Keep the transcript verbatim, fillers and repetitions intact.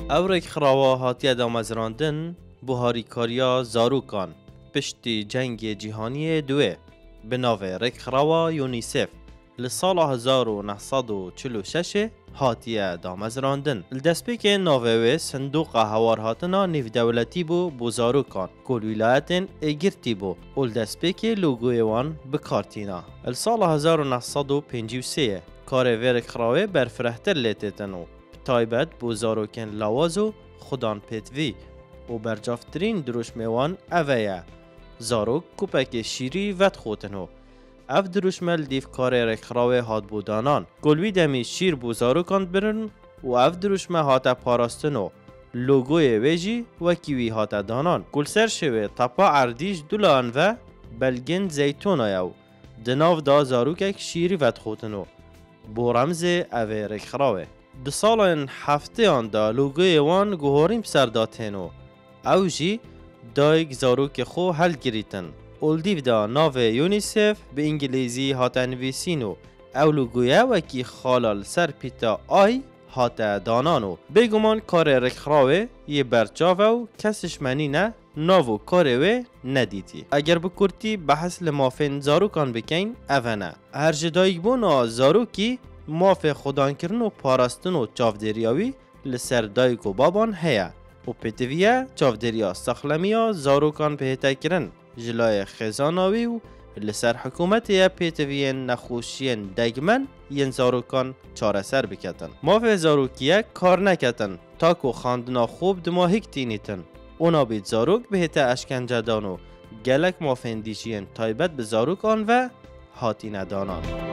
او رکخراوا هاتیه دامزراندن بوهاری کاریا زاروکان پشتی جنگ جهانی دوه به ناو رکخراوا یونیسف لسال هزار و نهصد و چهل و شش هاتیه دامزراندن. لدسپیک ناوه صندوق هوار هاتنا نیو دولتی بو بو زاروکان کل ولایتن اگرتی بو و لدسپیک لوگوی وان بکارتینا. السال هزار و نهصد و پنجاه و سه کار ورکخراوه برفرهتر لیتتنو تایبت بو زاروکن لاوازو خودان پیتوی و برجافترین دروش میوان اوه زاروک کوپک شیری ود خوتنو. اف دروشمل دیف کار رکخراوه هات بودانان گلوی دمی شیر بو زاروکاند برن و اف دروشمه هات پاراستنو لوگوی ویجی و کیوی هات دانان گل سر شوه تپا عردیش دولان و بلگن زیتون آیو دناف دا زاروکک شیری ود خوتنو بو رمز اوه رکخراوه. ده سالن هفته آن دا لوگوی وان گوهاریم سرداتینو او جی دایگ زاروک خو حل گریتن. اولدیو دا ناو یونیسف به انگلیزی هات نویسینو او لوگویه وکی خالال سر پیتا آی هات دانانو. بگمان کار رکخراوه یه برچاوه و کسش منی نه ناو کاروه ندیدی. اگر بکرتی بحث لمافین زاروکان بکن اوه نه. هر جدایگ بونا زاروکی ماف خودان کرن و پاراستن و چافدریاوی لسر دایگ و بابان هیا و پیتویه چافدریا سخلمیا زاروکان پیتا کرن جلای خزاناوی و لسر حکومت یا پیتوین نخوشین دگمن ین زاروکان چاره سر بکتن. ماف زاروکیه کار نکتن تاکو خاندنا خوب دماهیک تینیتن. اونا بید زاروک بهتا اشکنجه دانو گلک مافین دیشین تایبت به زاروکان و هاتی ندانان.